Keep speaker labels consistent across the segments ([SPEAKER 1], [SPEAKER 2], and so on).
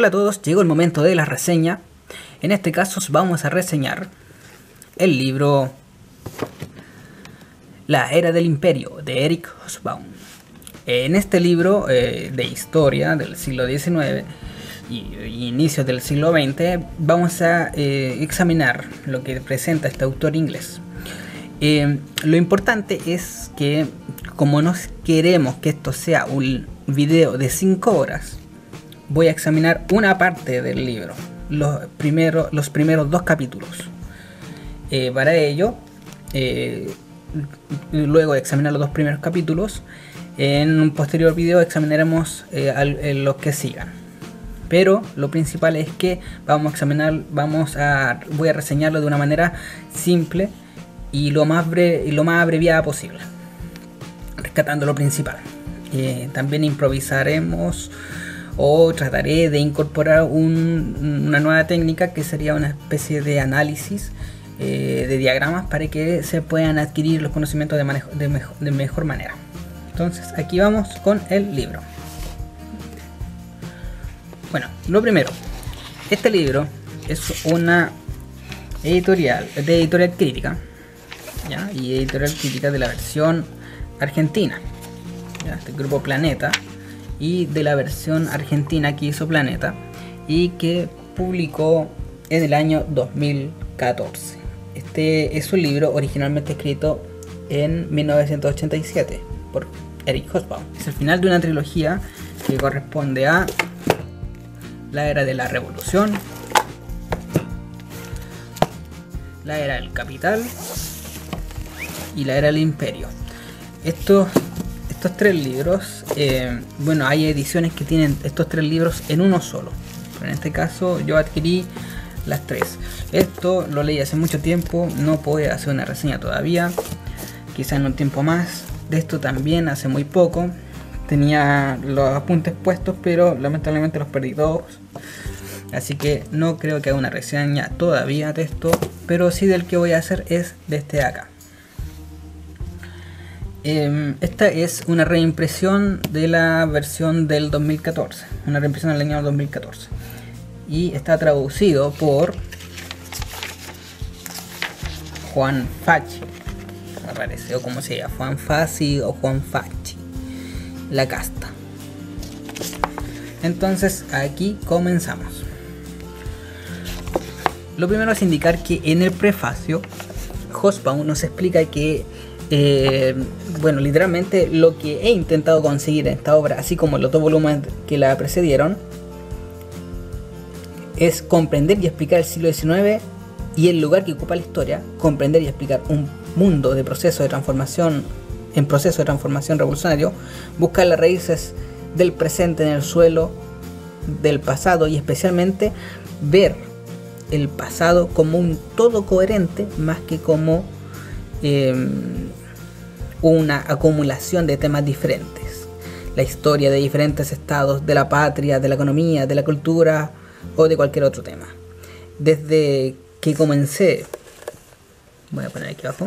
[SPEAKER 1] Hola a todos, llegó el momento de la reseña. En este caso vamos a reseñar el libro La Era del Imperio de Eric Hobsbawm. En este libro de historia del siglo XIX y inicios del siglo XX vamos a examinar lo que presenta este autor inglés. Lo importante es que, como no queremos que esto sea un video de 5 horas, voy a examinar una parte del libro, los primeros 2 capítulos. Para ello, luego de examinar los 2 primeros capítulos, en un posterior video examinaremos los que sigan. Pero lo principal es que voy a reseñarlo de una manera simple y lo más abreviada posible, rescatando lo principal. También improvisaremos o trataré de incorporar una nueva técnica que sería una especie de análisis de diagramas para que se puedan adquirir los conocimientos de mejor manera. Entonces aquí vamos con el libro. Bueno, lo primero, este libro es una editorial crítica, ¿ya? Y editorial crítica de la versión argentina, ¿ya? Este grupo Planeta, y de la versión argentina que hizo Planeta y que publicó en el año 2014. Este es un libro originalmente escrito en 1987 por Eric Hobsbawm. Es el final de una trilogía que corresponde a la era de la revolución, la era del capital y la era del imperio. Estos 3 libros, bueno, hay ediciones que tienen estos 3 libros en uno solo, pero en este caso yo adquirí las 3. Esto lo leí hace mucho tiempo, no puedo hacer una reseña todavía, quizá en un tiempo más. De esto también hace muy poco, tenía los apuntes puestos, pero lamentablemente los perdí todos, así que no creo que haga una reseña todavía de esto, pero sí del que voy a hacer es de este de acá. Esta es una reimpresión de la versión del 2014, una reimpresión del año 2014, y está traducido por Juan Facci, me parece, o como se llama, Juan Facci o Juan Facci, la casta. Entonces aquí comenzamos. Lo primero es indicar que en el prefacio Hobsbawm nos explica que bueno, literalmente lo que he intentado conseguir en esta obra, así como los 2 volúmenes que la precedieron, es comprender y explicar el siglo XIX y el lugar que ocupa la historia, comprender y explicar un mundo de proceso de transformación revolucionario, buscar las raíces del presente en el suelo del pasado y especialmente ver el pasado como un todo coherente más que como una acumulación de temas diferentes, la historia de diferentes estados de la patria, de la economía, de la cultura o de cualquier otro tema. Desde que comencé, voy a poner aquí abajo,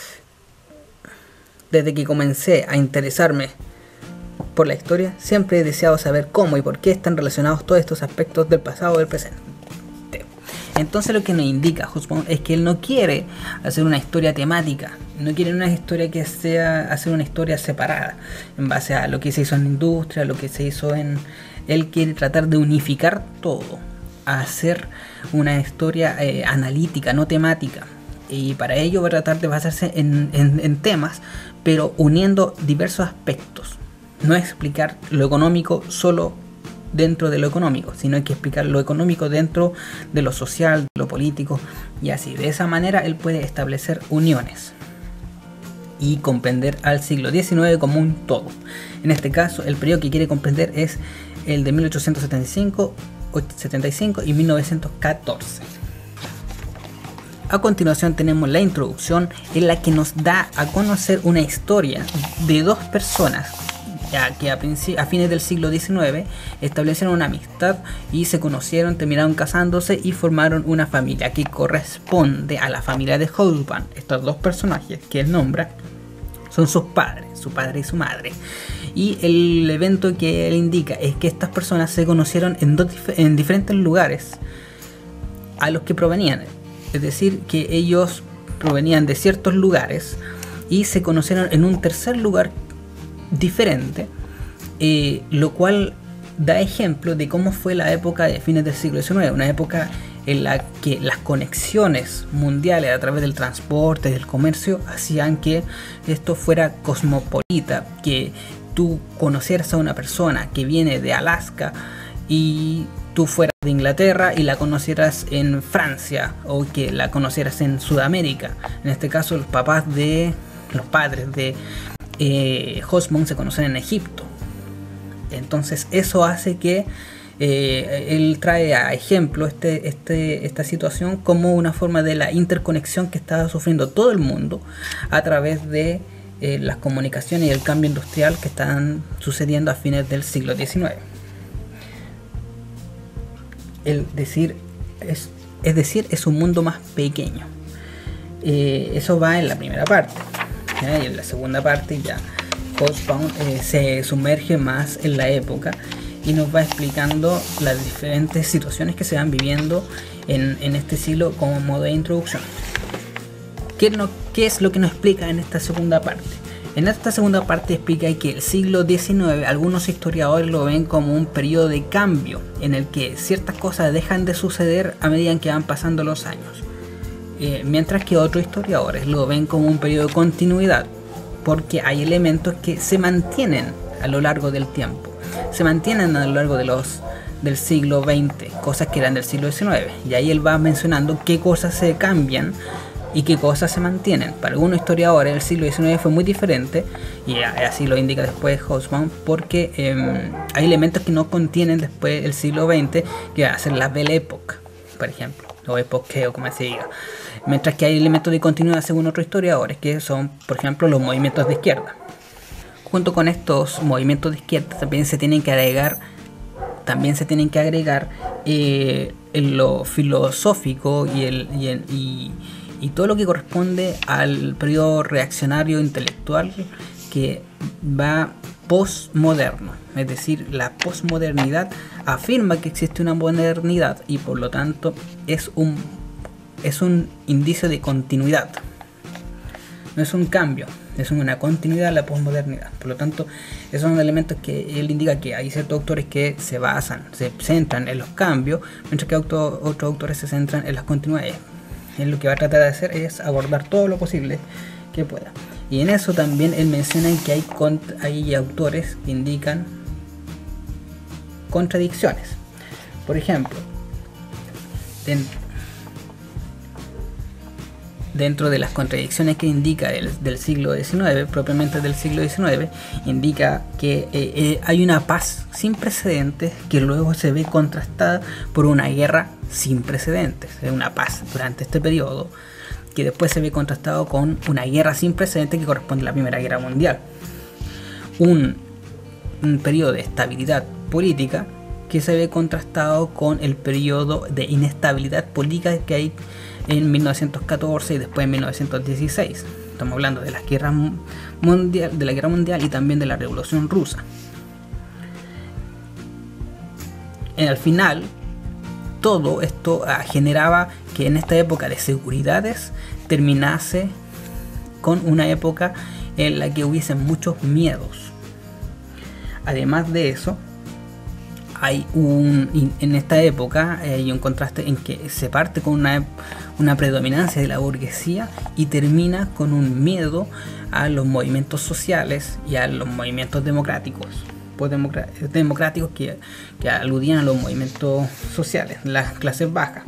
[SPEAKER 1] desde que comencé a interesarme por la historia, siempre he deseado saber cómo y por qué están relacionados todos estos aspectos del pasado y del presente. Entonces lo que nos indica Hobsbawm es que él no quiere hacer una historia temática, no quiere una historia que sea hacer una historia separada en base a lo que se hizo en la industria, lo que se hizo en... Él quiere tratar de unificar todo, a hacer una historia analítica, no temática, y para ello va a tratar de basarse en temas, pero uniendo diversos aspectos. No explicar lo económico solo dentro de lo económico, sino hay que explicar lo económico dentro de lo social, lo político, y así. De esa manera él puede establecer uniones y comprender al siglo XIX como un todo. En este caso, el periodo que quiere comprender es el de 1875 y 1914. A continuación tenemos la introducción, en la que nos da a conocer una historia de 2 personas ya que a fines del siglo XIX establecieron una amistad y se conocieron, terminaron casándose y formaron una familia que corresponde a la familia de Hobsbawm. Estos 2 personajes que él nombra son sus padres, su padre y su madre. Y el evento que él indica es que estas personas se conocieron en diferentes lugares a los que provenían. Es decir, que ellos provenían de ciertos lugares y se conocieron en un tercer lugar diferente, lo cual da ejemplo de cómo fue la época de fines del siglo XIX, una época en la que las conexiones mundiales a través del transporte, del comercio, hacían que esto fuera cosmopolita, que tú conocieras a una persona que viene de Alaska y tú fueras de Inglaterra y la conocieras en Francia, o que la conocieras en Sudamérica. En este caso los padres de Hobsbawm se conocen en Egipto. Entonces eso hace que él trae a ejemplo esta situación como una forma de la interconexión que estaba sufriendo todo el mundo a través de las comunicaciones y el cambio industrial que están sucediendo a fines del siglo XIX. Es decir, es un mundo más pequeño. Eso va en la primera parte, ¿ya? Y en la segunda parte ya Hobsbawm se sumerge más en la época y nos va explicando las diferentes situaciones que se van viviendo en este siglo como modo de introducción. ¿Qué es lo que nos explica en esta segunda parte? En esta segunda parte explica que el siglo XIX, algunos historiadores lo ven como un periodo de cambio en el que ciertas cosas dejan de suceder a medida que van pasando los años, mientras que otros historiadores lo ven como un periodo de continuidad, porque hay elementos que se mantienen a lo largo del tiempo, se mantienen a lo largo del siglo XX, cosas que eran del siglo XIX, y ahí él va mencionando qué cosas se cambian y qué cosas se mantienen. Para algunos historiadores el siglo XIX fue muy diferente, y así lo indica después Hobsbawm, porque hay elementos que no contienen después el siglo XX, que va a ser la Belle Époque, por ejemplo, o époque, o como se diga. Mientras que hay elementos de continuidad según otros historiadores, que son, por ejemplo, los movimientos de izquierda. Junto con estos movimientos de izquierda también se tienen que agregar lo filosófico y todo lo que corresponde al periodo reaccionario intelectual que va postmoderno. Es decir, la postmodernidad afirma que existe una modernidad y por lo tanto es un indicio de continuidad. No es un cambio, es una continuidad la posmodernidad. Por lo tanto, esos son elementos que él indica que hay ciertos autores que se centran en los cambios, mientras que otros autores se centran en las continuidades. Él lo que va a tratar de hacer es abordar todo lo posible que pueda. Y en eso también él menciona que hay autores que indican contradicciones. Por ejemplo, dentro de las contradicciones que indica del siglo XIX, propiamente del siglo XIX, indica que hay una paz sin precedentes que luego se ve contrastada por una guerra sin precedentes. Es una paz durante este periodo que después se ve contrastado con una guerra sin precedentes que corresponde a la Primera Guerra Mundial. Un periodo de estabilidad política que se ve contrastado con el periodo de inestabilidad política que hay en 1914 y después en 1916. Estamos hablando de la guerra mundial y también de la Revolución Rusa. Al final, todo esto generaba que en esta época de seguridades terminase con una época en la que hubiesen muchos miedos. Además de eso, en esta época hay un contraste en que se parte con una predominancia de la burguesía y termina con un miedo a los movimientos sociales y a los movimientos democráticos que aludían a los movimientos sociales, las clases bajas.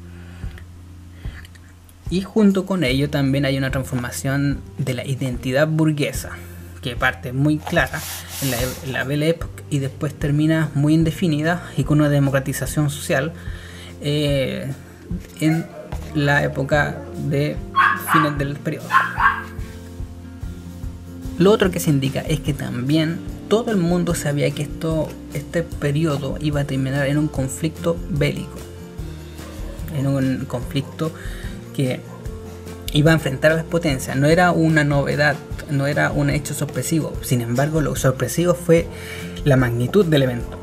[SPEAKER 1] Y junto con ello también hay una transformación de la identidad burguesa, que parte muy clara en la Belle Époque y después termina muy indefinida y con una democratización social en la época de fines del periodo. Lo otro que se indica es que también todo el mundo sabía que este periodo iba a terminar en un conflicto bélico, en un conflicto que iba a enfrentar a las potencias. No era una novedad, no era un hecho sorpresivo. Sin embargo, lo sorpresivo fue la magnitud del evento.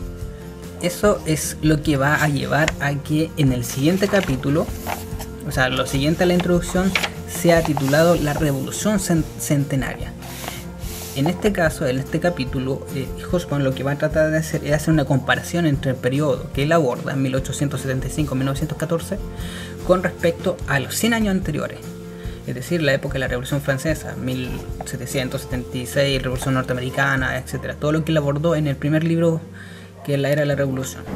[SPEAKER 1] Eso es lo que va a llevar a que en el siguiente capítulo, o sea, lo siguiente a la introducción, sea titulado La Revolución Centenaria. En este caso, en este capítulo, Hobsbawm lo que va a tratar de hacer es hacer una comparación entre el periodo que él aborda, 1875-1914, con respecto a los 100 años anteriores. Es decir, la época de la Revolución Francesa, 1776, Revolución Norteamericana, etc. Todo lo que él abordó en el primer libro, que es la Era de la Revolución.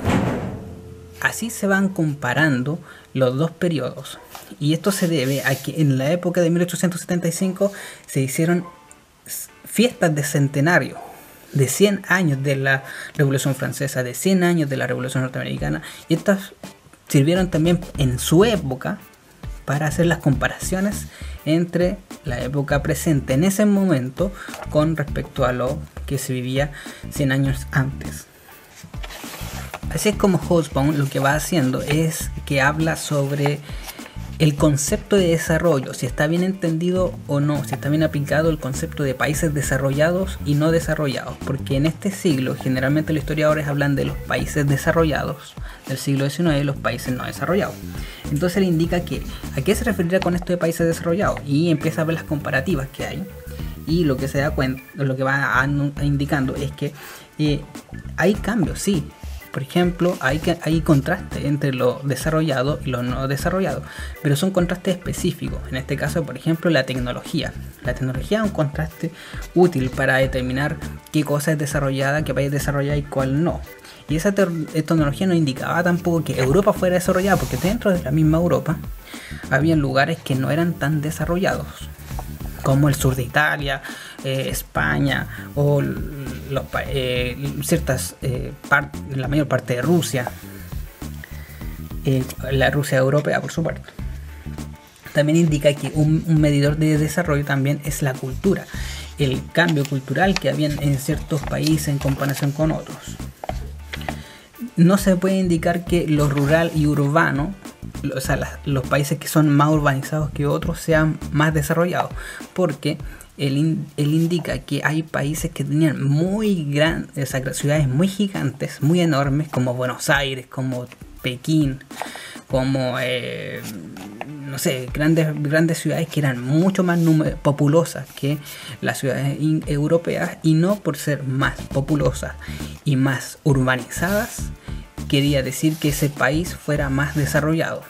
[SPEAKER 1] Así se van comparando los dos periodos. Y esto se debe a que en la época de 1875 se hicieron fiestas de centenario, de 100 años de la Revolución Francesa, de 100 años de la Revolución Norteamericana, y estas sirvieron también en su época para hacer las comparaciones entre la época presente en ese momento con respecto a lo que se vivía 100 años antes. Así es como Hobsbawm lo que va haciendo es que habla sobre el concepto de desarrollo, si está bien entendido o no, si está bien aplicado el concepto de países desarrollados y no desarrollados, porque en este siglo generalmente los historiadores hablan de los países desarrollados del siglo XIX y los países no desarrollados. Entonces le indica que a qué se referirá con esto de países desarrollados y empieza a ver las comparativas que hay, y lo que se da cuenta, lo que va indicando es que hay cambios, sí. Por ejemplo, hay contraste entre lo desarrollado y lo no desarrollado, pero son contrastes específicos. En este caso, por ejemplo, la tecnología. La tecnología es un contraste útil para determinar qué cosa es desarrollada, qué país es desarrollado y cuál no. Y esa tecnología no indicaba tampoco que Europa fuera desarrollada, porque dentro de la misma Europa había lugares que no eran tan desarrollados, como el sur de Italia, España o ciertas la mayor parte de Rusia, la Rusia europea por supuesto. También indica que un medidor de desarrollo también es la cultura, el cambio cultural que había en ciertos países en comparación con otros. No se puede indicar que lo rural y urbano, o sea, los países que son más urbanizados que otros sean más desarrollados, porque él indica que hay países que tenían muy grandes, o sea, ciudades muy gigantes, muy enormes, como Buenos Aires, como Pekín, como no sé, grandes ciudades que eran mucho más populosas que las ciudades europeas, y no por ser más populosas y más urbanizadas quería decir que ese país fuera más desarrollado.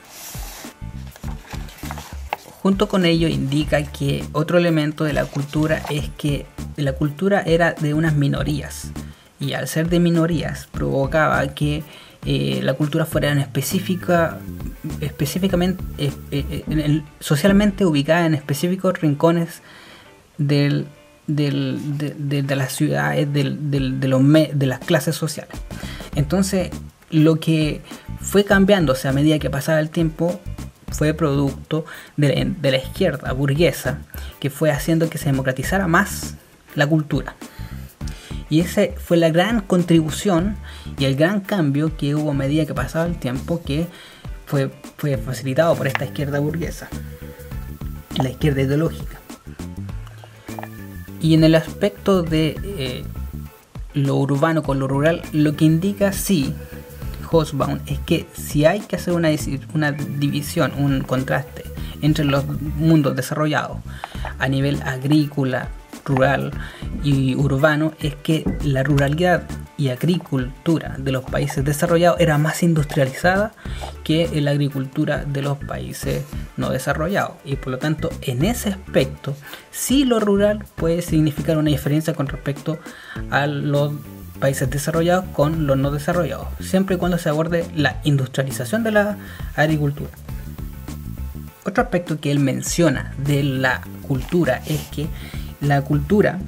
[SPEAKER 1] Junto con ello indica que otro elemento de la cultura es que la cultura era de unas minorías, y al ser de minorías provocaba que la cultura fuera específicamente socialmente ubicada en específicos rincones de las ciudades, de las clases sociales. Entonces, lo que fue cambiándose a medida que pasaba el tiempo fue producto de la izquierda burguesa, que fue haciendo que se democratizara más la cultura. Y esa fue la gran contribución y el gran cambio que hubo a medida que pasaba el tiempo, que fue facilitado por esta izquierda burguesa, la izquierda ideológica. Y en el aspecto de lo urbano con lo rural, lo que indica sí Hobsbawm es que si hay que hacer una división, un contraste entre los mundos desarrollados a nivel agrícola, rural y urbano, es que la ruralidad y agricultura de los países desarrollados era más industrializada que la agricultura de los países no desarrollados, y por lo tanto en ese aspecto sí lo rural puede significar una diferencia con respecto a los países desarrollados con los no desarrollados, siempre y cuando se aborde la industrialización de la agricultura. Otro aspecto que él menciona de la cultura es que la cultura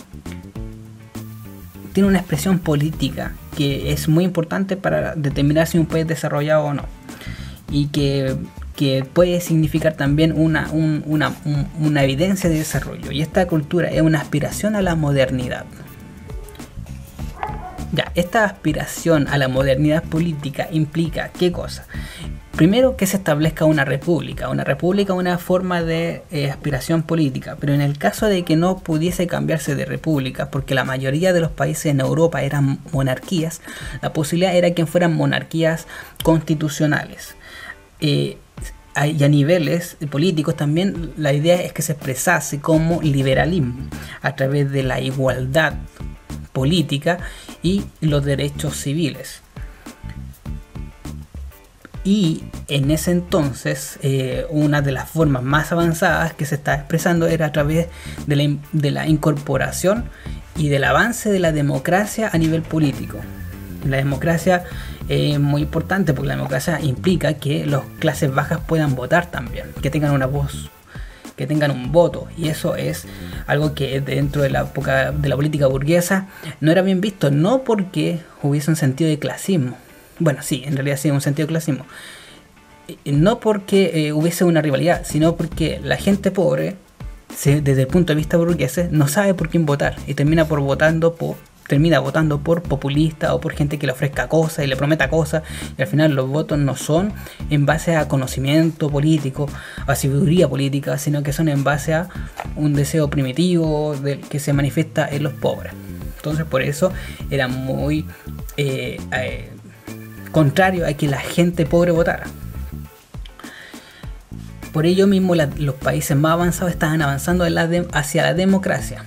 [SPEAKER 1] tiene una expresión política que es muy importante para determinar si un país es desarrollado o no, y que puede significar también una evidencia de desarrollo, y esta cultura es una aspiración a la modernidad. Ya, esta aspiración a la modernidad política implica ¿qué cosa? Primero, que se establezca una república, una forma de aspiración política, pero en el caso de que no pudiese cambiarse de república, porque la mayoría de los países en Europa eran monarquías, la posibilidad era que fueran monarquías constitucionales. Y a niveles políticos también la idea es que se expresase como liberalismo a través de la igualdad política y los derechos civiles. Y en ese entonces una de las formas más avanzadas que se está expresando era a través de la incorporación y del avance de la democracia a nivel político. La democracia es muy importante porque la democracia implica que las clases bajas puedan votar también, que tengan una voz, que tengan un voto, y eso es algo que dentro de la época de la política burguesa no era bien visto, no porque hubiese un sentido de clasismo. Bueno, sí, en realidad sí, un sentido de clasismo. No porque hubiese una rivalidad, sino porque la gente pobre, desde el punto de vista burgués, no sabe por quién votar y termina votando por populistas o por gente que le ofrezca cosas y le prometa cosas, y al final los votos no son en base a conocimiento político, a sabiduría política, sino que son en base a un deseo primitivo que se manifiesta en los pobres. Entonces por eso era muy contrario a que la gente pobre votara. Por ello mismo los países más avanzados estaban avanzando hacia la democracia.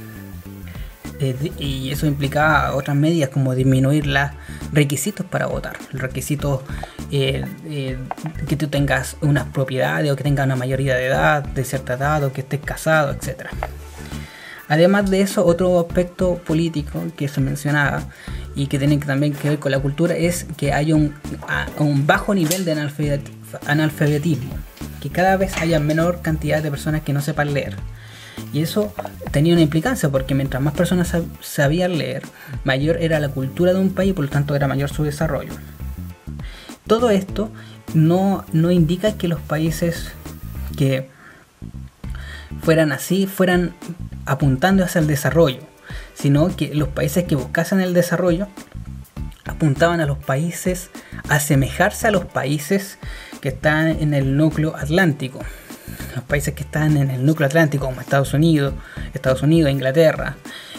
[SPEAKER 1] Y eso implicaba otras medidas como disminuir los requisitos para votar. El requisito que tú tengas unas propiedades o que tengas una mayoría de edad, de cierta edad, o que estés casado, etc. Además de eso, otro aspecto político que se mencionaba y que tiene también que ver con la cultura es que hay un bajo nivel de analfabetismo, que cada vez haya menor cantidad de personas que no sepan leer. Y eso tenía una implicancia porque mientras más personas sabían leer, mayor era la cultura de un país y por lo tanto era mayor su desarrollo. Todo esto no indica que los países que fueran así fueran apuntando hacia el desarrollo, sino que los países que buscasen el desarrollo apuntaban a los países a asemejarse a los países que están en el núcleo atlántico. Los países que están en el núcleo atlántico como Estados Unidos, Inglaterra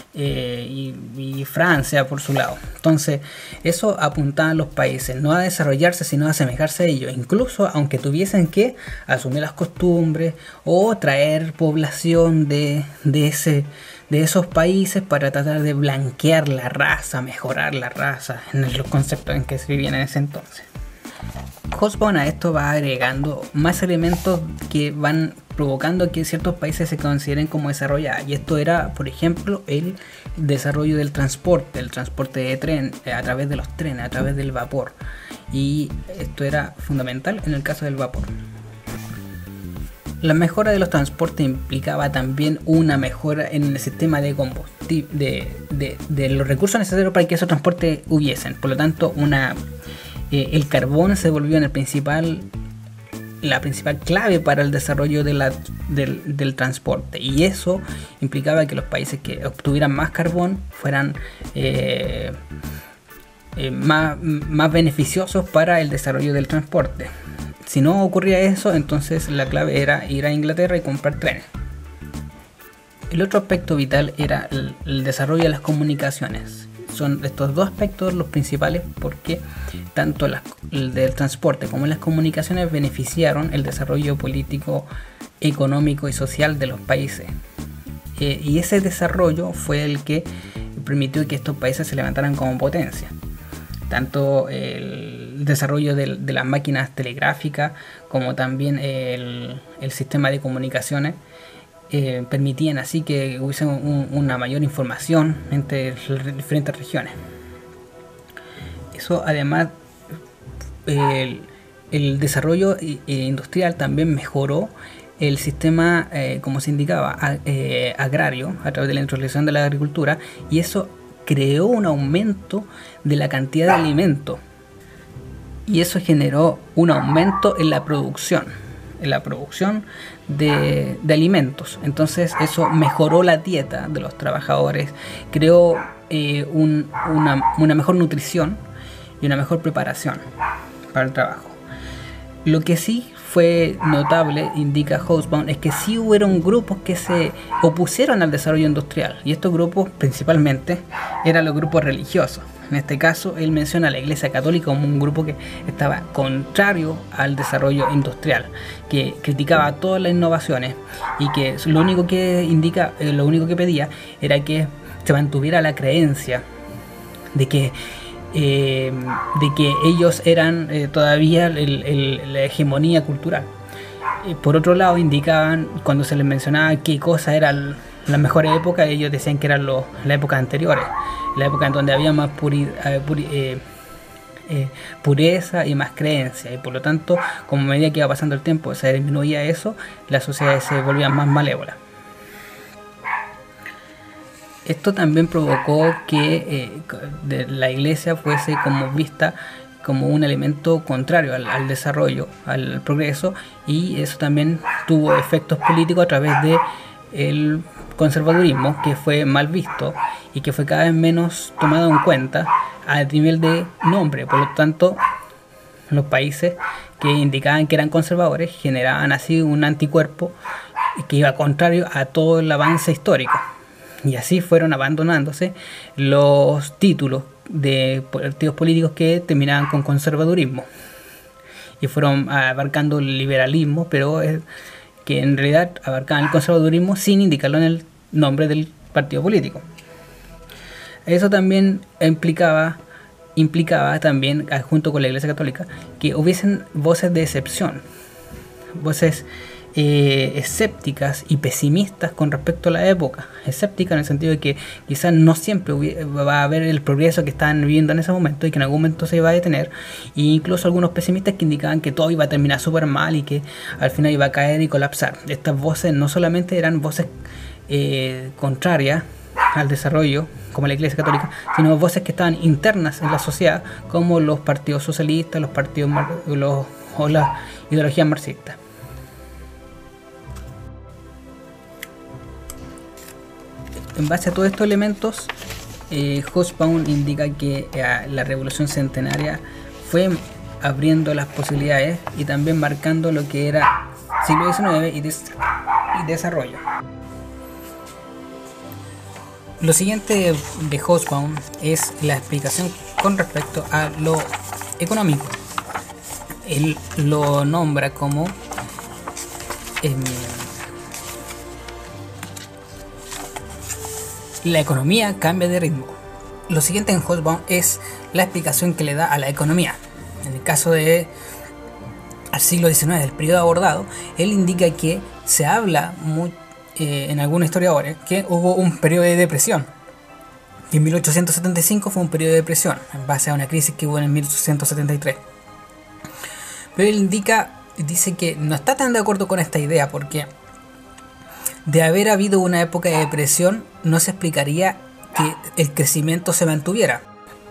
[SPEAKER 1] y Francia por su lado. Entonces eso apuntaba a los países no a desarrollarse sino a asemejarse a ellos, incluso aunque tuviesen que asumir las costumbres o traer población de esos países para tratar de blanquear la raza, mejorar la raza en los conceptos en que se vivían en ese entonces. Hobsbawm a esto va agregando más elementos que van provocando que ciertos países se consideren como desarrollados, y esto era, por ejemplo, el desarrollo del transporte de tren, a través de los trenes, a través del vapor, y esto era fundamental en el caso del vapor. La mejora de los transportes implicaba también una mejora en el sistema de combustible, de los recursos necesarios para que esos transportes hubiesen. Por lo tanto, el carbón se volvió la principal clave para el desarrollo del transporte, y eso implicaba que los países que obtuvieran más carbón fueran más beneficiosos para el desarrollo del transporte. Si no ocurría eso, entonces la clave era ir a Inglaterra y comprar trenes. El otro aspecto vital era el desarrollo de las comunicaciones. Son estos dos aspectos los principales porque tanto el del transporte como las comunicaciones beneficiaron el desarrollo político, económico y social de los países. Y ese desarrollo fue el que permitió que estos países se levantaran como potencia. Tanto el desarrollo de las máquinas telegráficas como también el sistema de comunicaciones permitían así que hubiese una mayor información entre las diferentes regiones. Eso además, el desarrollo industrial también mejoró el sistema, como se indicaba, agrario a través de la introducción de la agricultura, y eso creó un aumento de la cantidad de alimentos, y eso generó un aumento en la producción de alimentos. Entonces eso mejoró la dieta de los trabajadores, creó una mejor nutrición y una mejor preparación para el trabajo. Lo que sí fue notable, indica Hobsbawm, es que sí hubieron grupos que se opusieron al desarrollo industrial, y estos grupos principalmente eran los grupos religiosos. En este caso, él menciona a la Iglesia Católica como un grupo que estaba contrario al desarrollo industrial, que criticaba todas las innovaciones y que lo único que pedía era que se mantuviera la creencia de que ellos eran todavía la hegemonía cultural. Por otro lado, indicaban, cuando se les mencionaba qué cosa eran las mejores épocas, ellos decían que eran las épocas anteriores, la época en donde había más pureza y más creencia, y por lo tanto, como a medida que iba pasando el tiempo se disminuía eso, las sociedades se volvían más malévolas. Esto también provocó que la iglesia fuese como vista como un elemento contrario al desarrollo, al progreso, y eso también tuvo efectos políticos a través del conservadurismo, que fue mal visto y que fue cada vez menos tomado en cuenta a nivel de nombre. Por lo tanto, los países que indicaban que eran conservadores generaban así un anticuerpo que iba contrario a todo el avance histórico. Y así fueron abandonándose los títulos de partidos políticos que terminaban con conservadurismo y fueron abarcando el liberalismo, pero que en realidad abarcaban el conservadurismo sin indicarlo en el nombre del partido político. Eso también implicaba también, junto con la Iglesia Católica, que hubiesen voces de excepción, voces escépticas y pesimistas con respecto a la época. Escéptica en el sentido de que quizás no siempre va a haber el progreso que estaban viviendo en ese momento y que en algún momento se iba a detener, e incluso algunos pesimistas que indicaban que todo iba a terminar súper mal y que al final iba a caer y colapsar. Estas voces no solamente eran voces contrarias al desarrollo como la Iglesia Católica, sino voces que estaban internas en la sociedad, como los partidos socialistas, o las ideologías marxistas. En base a todos estos elementos, Hobsbawm indica que la revolución centenaria fue abriendo las posibilidades y también marcando lo que era siglo XIX y desarrollo. Lo siguiente de Hobsbawm es la explicación con respecto a lo económico. Él lo nombra como la economía cambia de ritmo. Lo siguiente en Hobsbawm es la explicación que le da a la economía. En el caso del siglo XIX, del periodo abordado, él indica que se habla en algunos historiadores que hubo un periodo de depresión. Y en 1875 fue un periodo de depresión, en base a una crisis que hubo en 1873. Pero él dice que no está tan de acuerdo con esta idea, porque de haber habido una época de depresión no se explicaría que el crecimiento se mantuviera.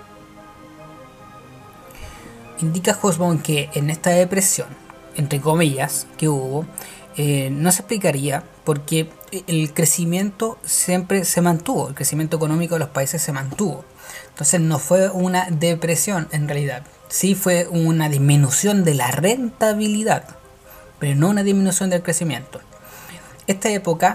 [SPEAKER 1] Indica Hobsbawm que en esta depresión, entre comillas, que hubo, no se explicaría porque el crecimiento siempre se mantuvo, el crecimiento económico de los países se mantuvo. Entonces no fue una depresión en realidad, sí fue una disminución de la rentabilidad, pero no una disminución del crecimiento. Esta época,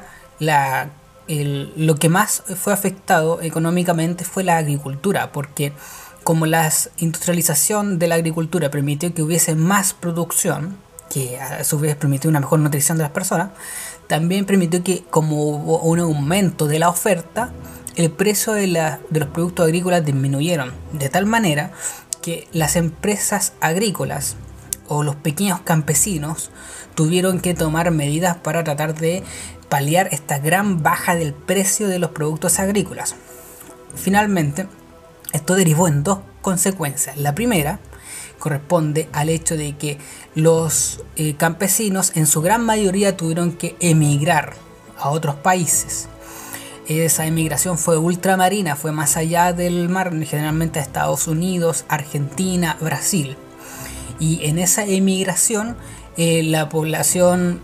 [SPEAKER 1] lo que más fue afectado económicamente fue la agricultura, porque como la industrialización de la agricultura permitió que hubiese más producción, que a su vez permitió una mejor nutrición de las personas, también permitió que, como hubo un aumento de la oferta, el precio de los productos agrícolas disminuyeron, de tal manera que las empresas agrícolas o los pequeños campesinos tuvieron que tomar medidas para tratar de paliar esta gran baja del precio de los productos agrícolas. Finalmente, esto derivó en dos consecuencias. La primera corresponde al hecho de que los campesinos en su gran mayoría tuvieron que emigrar a otros países. Esa emigración fue ultramarina, fue más allá del mar, generalmente a Estados Unidos, Argentina, Brasil. Y en esa emigración la población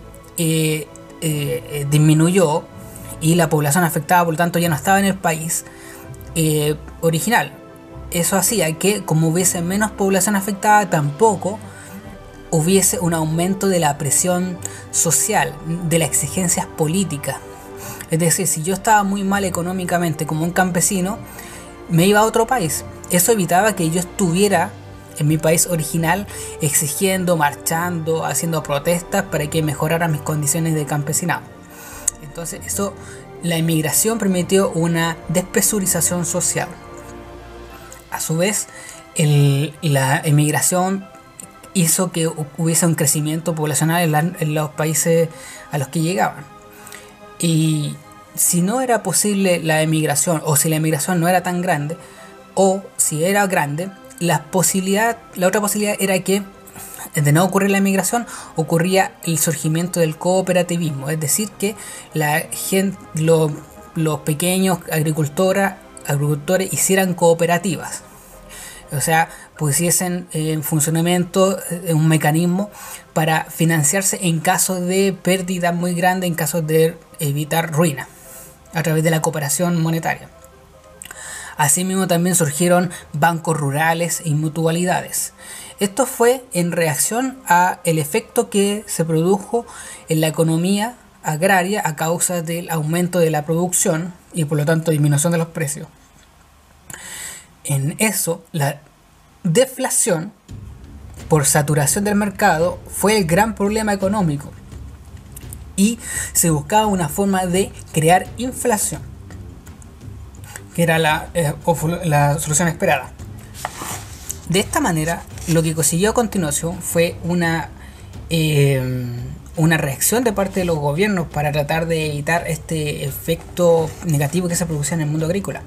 [SPEAKER 1] disminuyó y la población afectada por lo tanto ya no estaba en el país, original. Eso hacía que, como hubiese menos población afectada, tampoco hubiese un aumento de la presión social, de las exigencias políticas. Es decir, si yo estaba muy mal económicamente como un campesino, me iba a otro país. Eso evitaba que yo estuviera en mi país original exigiendo, marchando, haciendo protestas para que mejorara mis condiciones de campesinado. Entonces la emigración permitió una despresurización social. A su vez, la emigración hizo que hubiese un crecimiento poblacional en los países a los que llegaban. Y si no era posible la emigración, o si la emigración no era tan grande, o si era grande, la otra posibilidad era que, de no ocurrir la emigración, ocurría el surgimiento del cooperativismo. Es decir, que los pequeños agricultores hicieran cooperativas. O sea, pusiesen en funcionamiento un mecanismo para financiarse en caso de pérdida muy grande, en caso de evitar ruina, a través de la cooperación monetaria. Asimismo, también surgieron bancos rurales y mutualidades. Esto fue en reacción a el efecto que se produjo en la economía agraria a causa del aumento de la producción y por lo tanto disminución de los precios. En eso, la deflación por saturación del mercado fue el gran problema económico y se buscaba una forma de crear inflación, que era la solución esperada. De esta manera, lo que consiguió a continuación fue una reacción de parte de los gobiernos para tratar de evitar este efecto negativo que se producía en el mundo agrícola.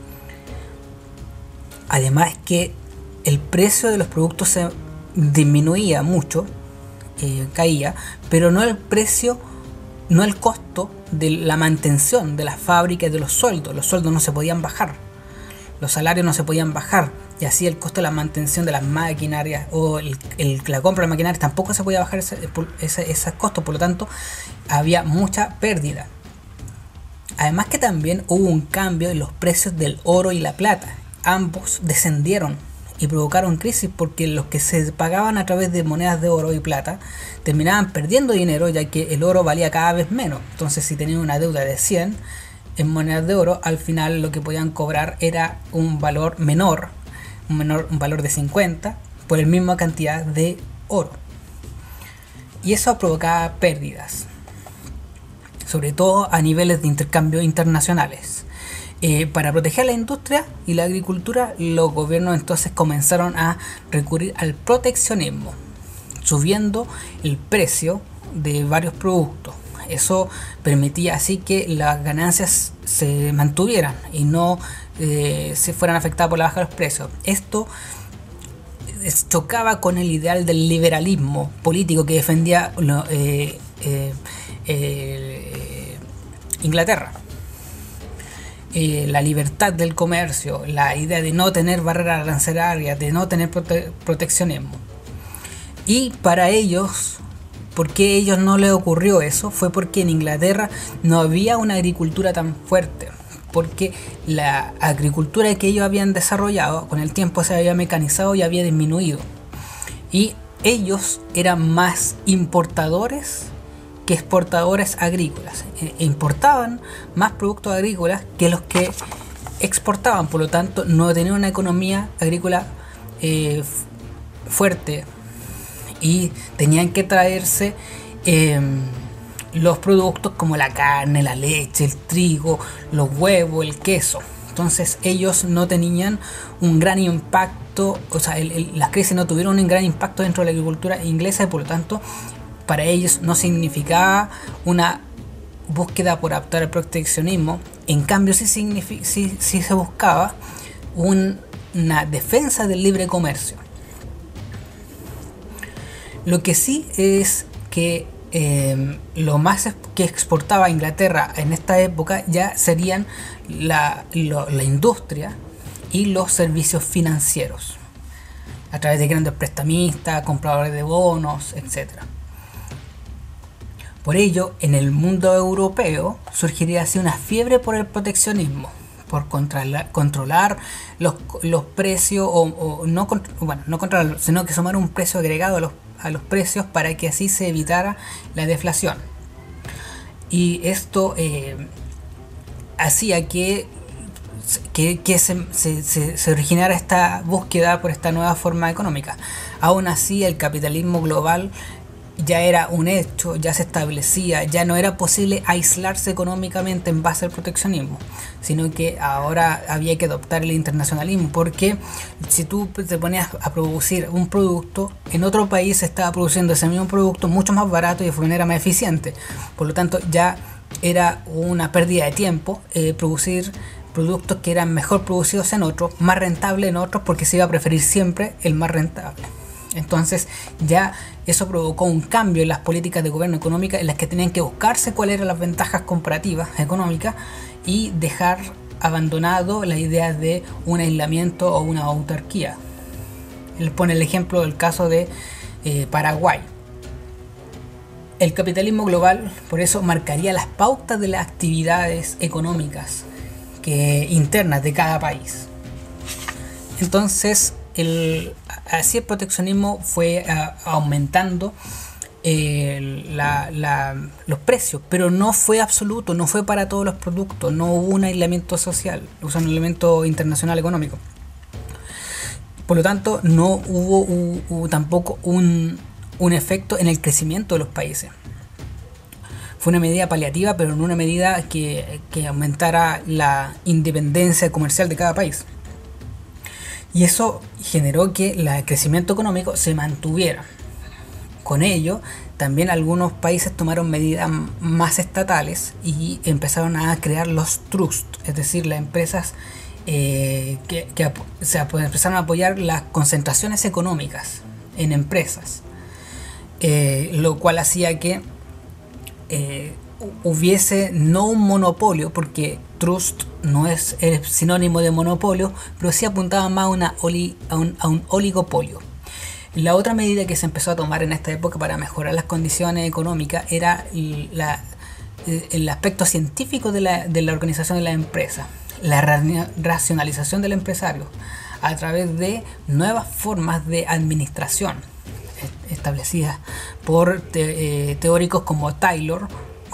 [SPEAKER 1] Además que el precio de los productos se disminuía mucho, caía, pero no el precio, no el costo de la mantención de las fábricas y de los sueldos. Los sueldos no se podían bajar, los salarios no se podían bajar, y así el costo de la mantención de las maquinarias o la compra de maquinarias tampoco se podía bajar esos costos. Por lo tanto, había mucha pérdida. Además que también hubo un cambio en los precios del oro y la plata. Ambos descendieron y provocaron crisis porque los que se pagaban a través de monedas de oro y plata terminaban perdiendo dinero, ya que el oro valía cada vez menos. Entonces, si tenían una deuda de 100 en monedas de oro, al final lo que podían cobrar era un valor menor, un valor de 50 por la misma cantidad de oro. Y eso provocaba pérdidas, sobre todo a niveles de intercambio internacionales. Para proteger la industria y la agricultura, los gobiernos entonces comenzaron a recurrir al proteccionismo, subiendo el precio de varios productos. Eso permitía así que las ganancias se mantuvieran y no se fueran afectadas por la baja de los precios. Esto chocaba con el ideal del liberalismo político que defendía Inglaterra. La libertad del comercio, la idea de no tener barreras arancelarias, de no tener proteccionismo. Y para ellos, ¿por qué a ellos no les ocurrió eso? Fue porque en Inglaterra no había una agricultura tan fuerte, porque la agricultura que ellos habían desarrollado con el tiempo se había mecanizado y había disminuido. Y ellos eran más importadores que exportadores agrícolas. Importaban más productos agrícolas que los que exportaban. Por lo tanto, no tenían una economía agrícola fuerte y tenían que traerse los productos como la carne, la leche, el trigo, los huevos, el queso. Entonces ellos no tenían un gran impacto, o sea, las crisis no tuvieron un gran impacto dentro de la agricultura inglesa y por lo tanto para ellos no significaba una búsqueda por adaptar el proteccionismo. En cambio sí se buscaba una defensa del libre comercio. Lo que sí es que lo más que exportaba Inglaterra en esta época ya serían la industria y los servicios financieros a través de grandes prestamistas, compradores de bonos, etc. Por ello, en el mundo europeo surgiría así una fiebre por el proteccionismo, por controlar los precios, o no, bueno, no controlar, sino que sumar un precio agregado a los precios para que así se evitara la deflación. Y esto hacía que se originara esta búsqueda por esta nueva forma económica. Aún así, el capitalismo global ya era un hecho, ya se establecía, ya no era posible aislarse económicamente en base al proteccionismo, sino que ahora había que adoptar el internacionalismo, porque si tú te ponías a producir un producto, en otro país se estaba produciendo ese mismo producto mucho más barato y de manera más eficiente. Por lo tanto, ya era una pérdida de tiempo producir productos que eran mejor producidos en otros, más rentables en otros, porque se iba a preferir siempre el más rentable. Entonces ya eso provocó un cambio en las políticas de gobierno económica, en las que tenían que buscarse cuáles eran las ventajas comparativas económicas y dejar abandonado la idea de un aislamiento o una autarquía. Él pone el ejemplo del caso de Paraguay. El capitalismo global, por eso, marcaría las pautas de las actividades económicas internas de cada país. Entonces, así el proteccionismo fue aumentando los precios, pero no fue absoluto, no fue para todos los productos, no hubo un aislamiento social, un aislamiento internacional económico. Por lo tanto, no hubo tampoco un efecto en el crecimiento de los países. Fue una medida paliativa, pero no una medida que aumentara la independencia comercial de cada país. Y eso generó que el crecimiento económico se mantuviera. Con ello, también algunos países tomaron medidas más estatales y empezaron a crear los trusts, es decir, las empresas empezaron a apoyar las concentraciones económicas en empresas, lo cual hacía que hubiese no un monopolio, porque trust no es sinónimo de monopolio, pero sí apuntaba más a un oligopolio. La otra medida que se empezó a tomar en esta época para mejorar las condiciones económicas era el aspecto científico de la organización de la empresa, la racionalización del empresario a través de nuevas formas de administración establecidas por teóricos como Taylor,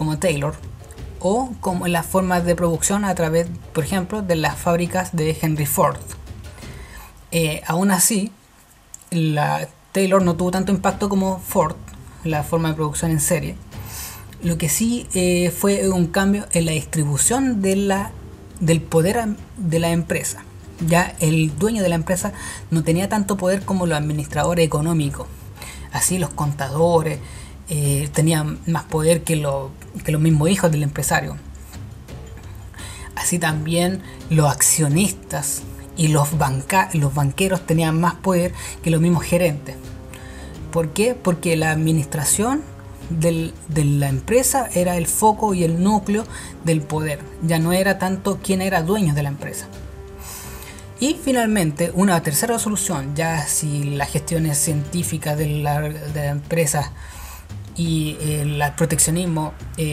[SPEAKER 1] o como las formas de producción a través, por ejemplo, de las fábricas de Henry Ford. Aún así, Taylor no tuvo tanto impacto como Ford, la forma de producción en serie. Lo que sí fue un cambio en la distribución del poder de la empresa. Ya el dueño de la empresa no tenía tanto poder como los administradores económicos. Así los contadores tenían más poder que los mismos hijos del empresario. Así también los accionistas y los banqueros tenían más poder que los mismos gerentes. ¿Por qué? Porque la administración de la empresa era el foco y el núcleo del poder. Ya no era tanto quién era dueño de la empresa. Y finalmente, una tercera solución, ya si las gestiones científicas de la empresa y el proteccionismo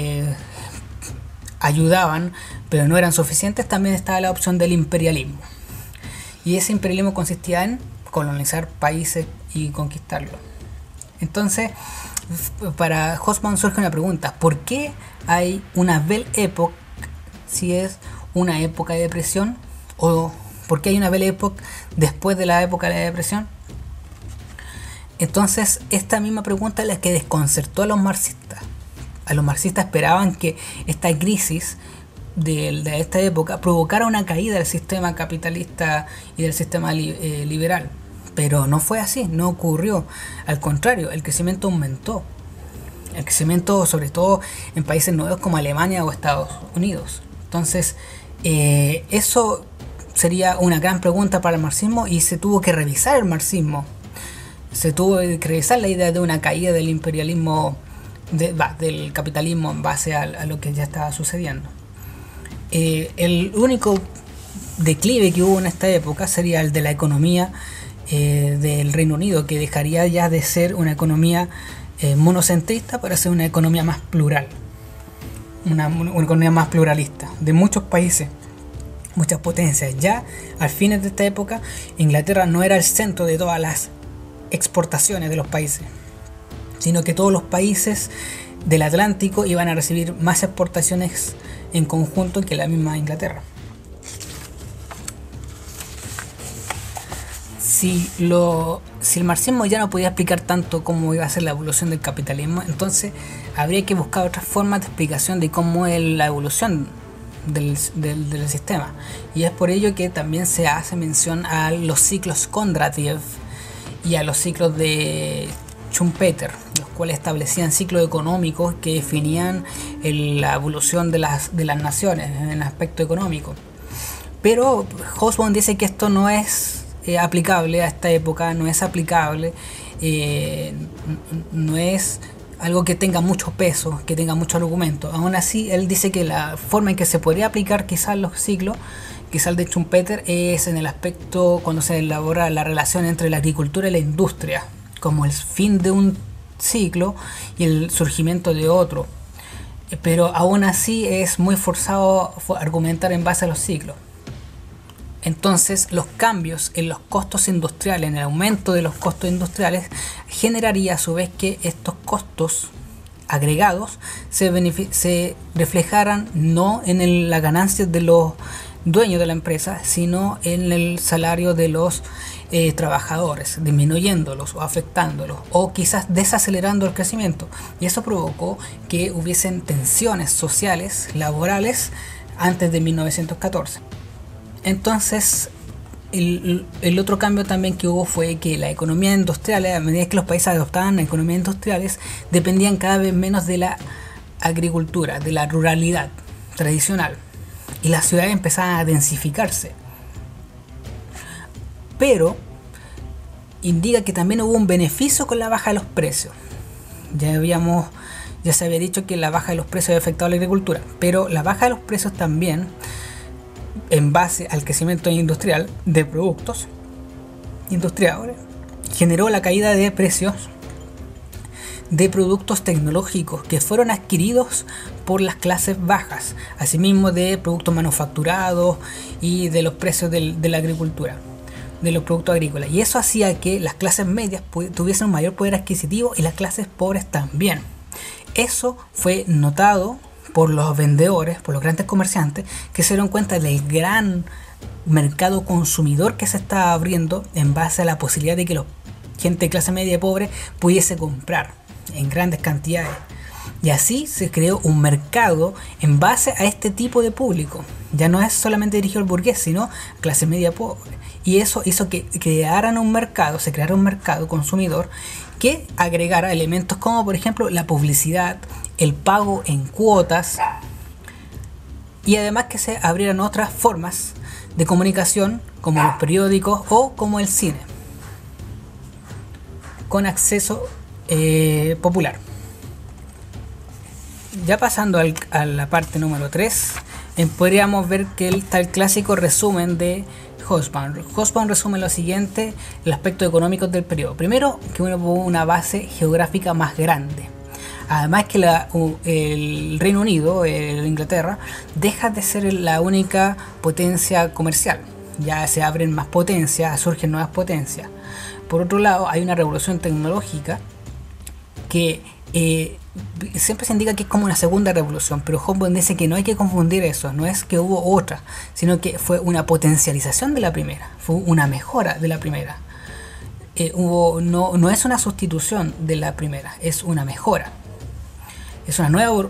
[SPEAKER 1] ayudaban, pero no eran suficientes, también estaba la opción del imperialismo. Y ese imperialismo consistía en colonizar países y conquistarlos. Entonces, para Hobsbawm surge una pregunta: ¿por qué hay una Belle Époque si es una época de depresión? ¿O por qué hay una Belle Époque después de la época de la depresión? Entonces, esta misma pregunta es la que desconcertó a los marxistas. A los marxistas esperaban que esta crisis de esta época provocara una caída del sistema capitalista y del sistema liberal. Pero no fue así, no ocurrió. Al contrario, el crecimiento aumentó. El crecimiento, sobre todo en países nuevos como Alemania o Estados Unidos. Entonces, eso sería una gran pregunta para el marxismo, y se tuvo que revisar el marxismo. Se tuvo que revisar la idea de una caída del imperialismo, del capitalismo, en base a lo que ya estaba sucediendo. El único declive que hubo en esta época sería el de la economía del Reino Unido, que dejaría ya de ser una economía monocentrista para ser una economía más plural, una economía más pluralista, de muchos países muchas potencias. Ya al fines de esta época, Inglaterra no era el centro de todas las exportaciones de los países, sino que todos los países del Atlántico iban a recibir más exportaciones en conjunto que la misma Inglaterra. Si el marxismo ya no podía explicar tanto cómo iba a ser la evolución del capitalismo, entonces habría que buscar otras formas de explicación de cómo es la evolución del sistema. Y es por ello que también se hace mención a los ciclos Kondratiev y a los ciclos de Schumpeter, los cuales establecían ciclos económicos que definían la evolución de las naciones en el aspecto económico. Pero Hobsbawm dice que esto no es aplicable a esta época, no es aplicable, no es algo que tenga mucho peso, que tenga mucho argumento. Aún así, él dice que la forma en que se podría aplicar quizás los ciclos, quizás el de Schumpeter, es en el aspecto cuando se elabora la relación entre la agricultura y la industria, como el fin de un ciclo y el surgimiento de otro. Pero aún así es muy forzado argumentar en base a los ciclos. Entonces los cambios en los costos industriales, en el aumento de los costos industriales, generaría a su vez que estos costos agregados se reflejaran no en las ganancias de los dueños de la empresa, sino en el salario de los trabajadores, disminuyéndolos o afectándolos, o quizás desacelerando el crecimiento. Y eso provocó que hubiesen tensiones sociales, laborales, antes de 1914. Entonces, el otro cambio también que hubo fue que la economía industrial, a medida que los países adoptaban economías industriales, dependían cada vez menos de la agricultura, de la ruralidad tradicional, y las ciudades empezaban a densificarse. Pero indica que también hubo un beneficio con la baja de los precios. Ya se había dicho que la baja de los precios había afectado a la agricultura, pero la baja de los precios también, en base al crecimiento industrial de productos industriales, generó la caída de precios de productos tecnológicos que fueron adquiridos por las clases bajas, asimismo de productos manufacturados y de los precios de la agricultura, de los productos agrícolas. Y eso hacía que las clases medias tuviesen un mayor poder adquisitivo y las clases pobres también. Eso fue notado por los vendedores, por los grandes comerciantes, que se dieron cuenta del gran mercado consumidor que se estaba abriendo en base a la posibilidad de que la gente de clase media y pobre pudiese comprar en grandes cantidades. Y así se creó un mercado en base a este tipo de público. Ya no es solamente dirigido al burgués, sino a clase media pobre. Y eso hizo que se creara un mercado consumidor que agregara elementos como, por ejemplo, la publicidad, el pago en cuotas, y además que se abrieran otras formas de comunicación como los periódicos o como el cine con acceso popular. Ya pasando a la parte número 3, podríamos ver que está el clásico resumen de Hobsbawm. Hobsbawm resume lo siguiente: el aspecto económico del periodo. Primero, que hubo una base geográfica más grande. Además que el Reino Unido, Inglaterra, deja de ser la única potencia comercial. Ya se abren más potencias, surgen nuevas potencias. Por otro lado, hay una revolución tecnológica que siempre se indica que es como una segunda revolución, pero Hobsbawm dice que no hay que confundir eso, no es que hubo otra, sino que fue una potencialización de la primera, fue una mejora de la primera. No es una sustitución de la primera, es una mejora. Es una nueva,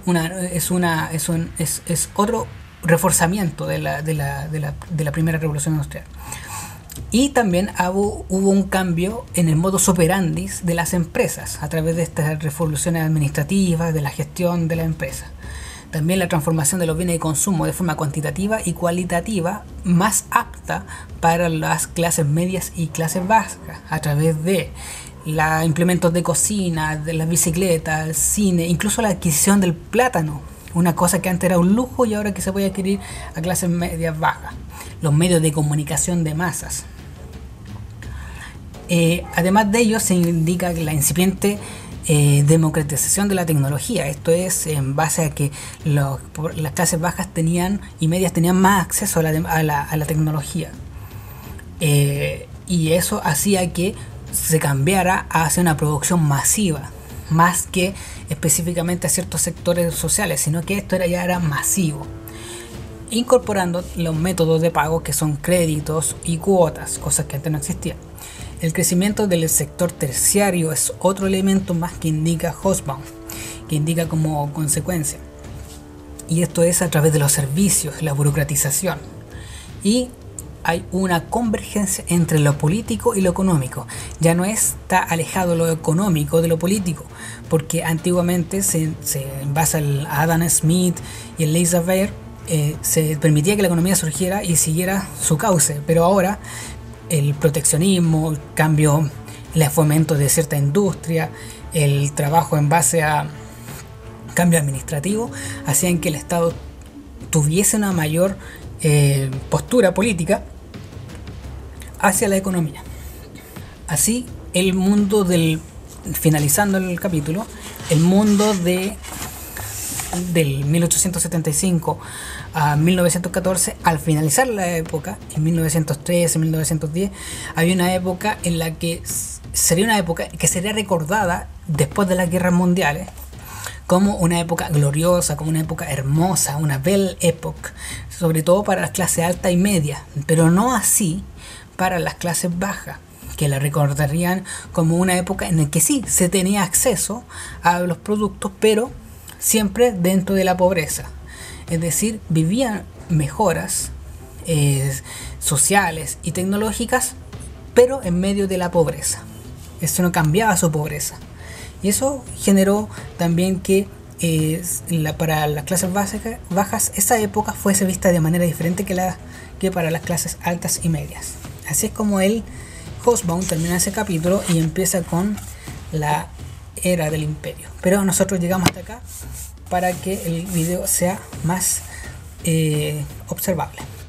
[SPEAKER 1] es otro reforzamiento de la primera revolución industrial. Y también hubo un cambio en el modus operandi de las empresas a través de estas revoluciones administrativas, de la gestión de la empresa. También la transformación de los bienes de consumo de forma cuantitativa y cualitativa, más apta para las clases medias y clases bajas, a través de los implementos de cocina, de las bicicletas, el cine, incluso la adquisición del plátano, una cosa que antes era un lujo y ahora que se puede adquirir a clases medias bajas. Los medios de comunicación de masas. Además de ello, se indica que la incipiente democratización de la tecnología. Esto es en base a que las clases bajas y medias tenían más acceso a la tecnología. Y eso hacía que se cambiara hacia una producción masiva, más que específicamente a ciertos sectores sociales, sino que esto ya era masivo, incorporando los métodos de pago que son créditos y cuotas, cosas que antes no existían. El crecimiento del sector terciario es otro elemento más que indica Hobsbawm, que indica como consecuencia. Y esto es a través de los servicios, la burocratización. Y hay una convergencia entre lo político y lo económico. Ya no está alejado lo económico de lo político, porque antiguamente en base a Adam Smith y el laissez-faire se permitía que la economía surgiera y siguiera su cauce, pero ahora el proteccionismo, el cambio, el fomento de cierta industria, el trabajo en base a cambio administrativo, hacían que el Estado tuviese una mayor postura política hacia la economía. Así, el mundo finalizando el capítulo, el mundo del 1875 a 1914, al finalizar la época, en 1913, 1910, había una época en la que sería recordada después de las guerras mundiales como una época gloriosa, como una época hermosa, una belle époque, sobre todo para las clases alta y media, pero no así para las clases bajas, que la recordarían como una época en la que sí se tenía acceso a los productos, pero siempre dentro de la pobreza. Es decir, vivían mejoras sociales y tecnológicas, pero en medio de la pobreza. Eso no cambiaba su pobreza. Y eso generó también que para las clases bajas esa época fuese vista de manera diferente que para las clases altas y medias. Así es como Hobsbawm termina ese capítulo y empieza con la era del imperio. Pero nosotros llegamos hasta acá para que el video sea más observable.